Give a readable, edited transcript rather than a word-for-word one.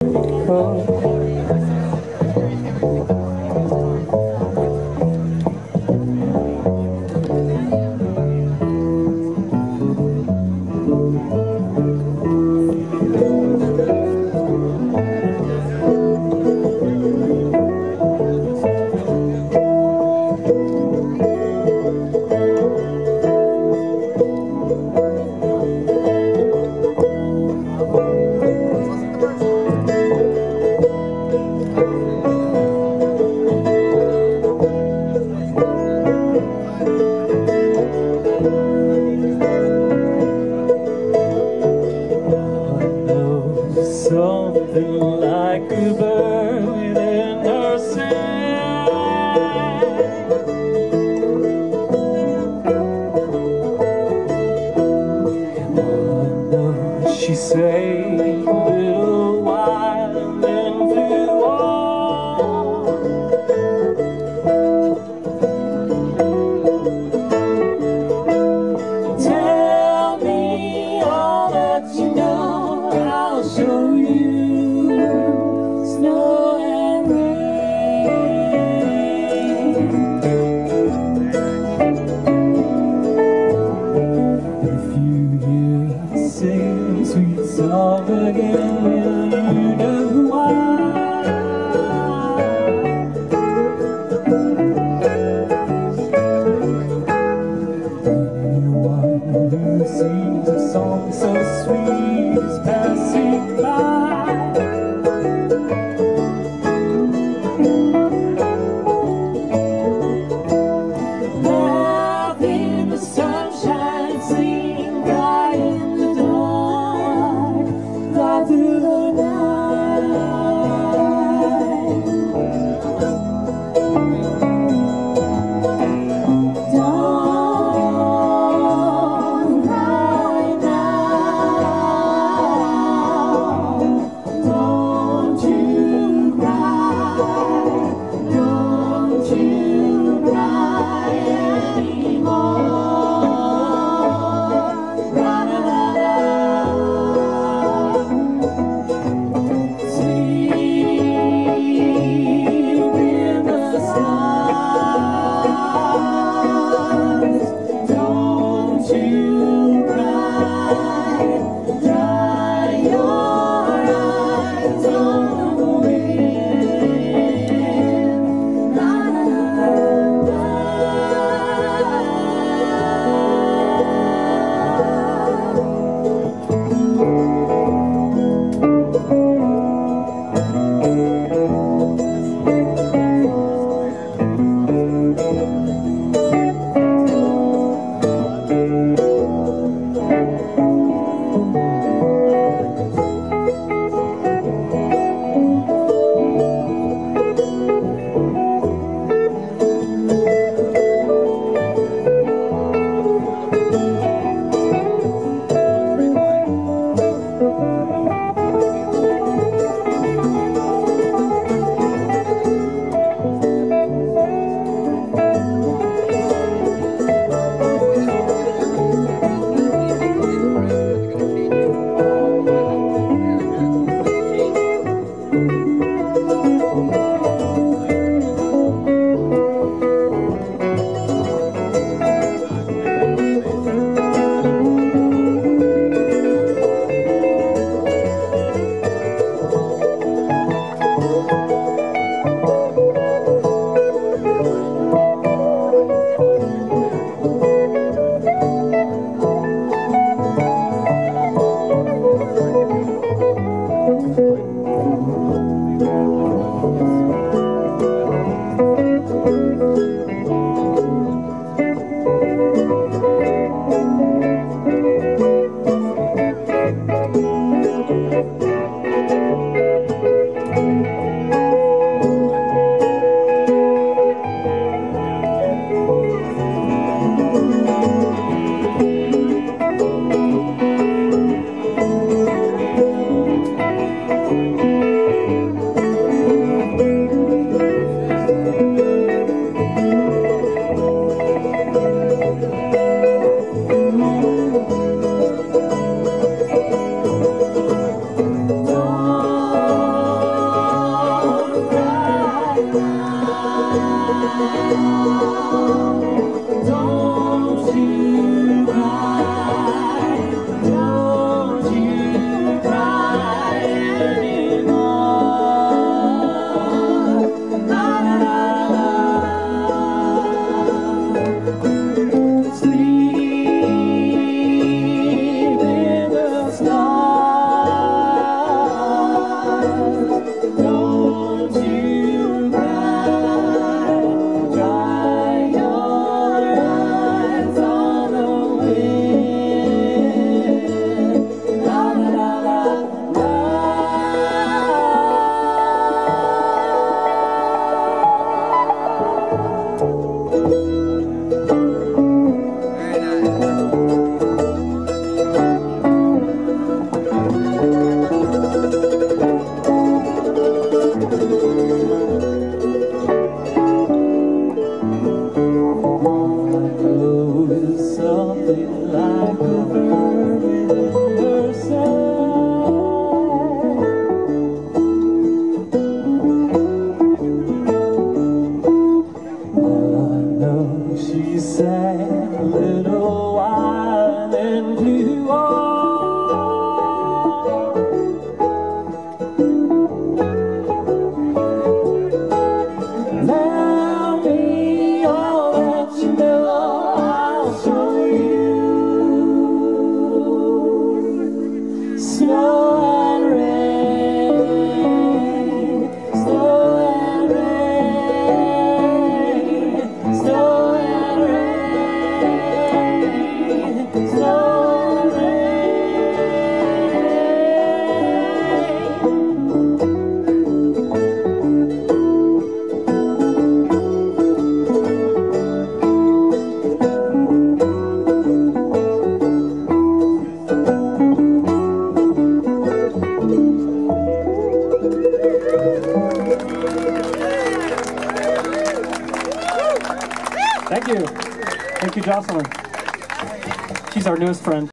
Something like a bird within herself. She sang a little while and then flew on. Tell me all that you know, I'll show you snow and rain. If you hear me sing sweet song again, will you know why? Anyone who sings a song so sweet is passing by. Laugh in the sunshine, sing cry in the dark, fly through the night. Don't cry now, don't you cry, don't you cry anymore. Ra-da-da-da. Sleep in the stars, don't you cry, dry your eyes on the wind. La-da-da-da. Don't you cry, don't you cry anymore. La la la la. Sleep in the stars. Don't you cry, dry your eyes on the wind. La la la la la. Something like a bird in her side. I know she sang a little while and then flew on. Tell me all that you know. Snow and rain, snow and rain, snow and rain, snow and Thank you. Thank you, Jocelyn. She's our newest friend.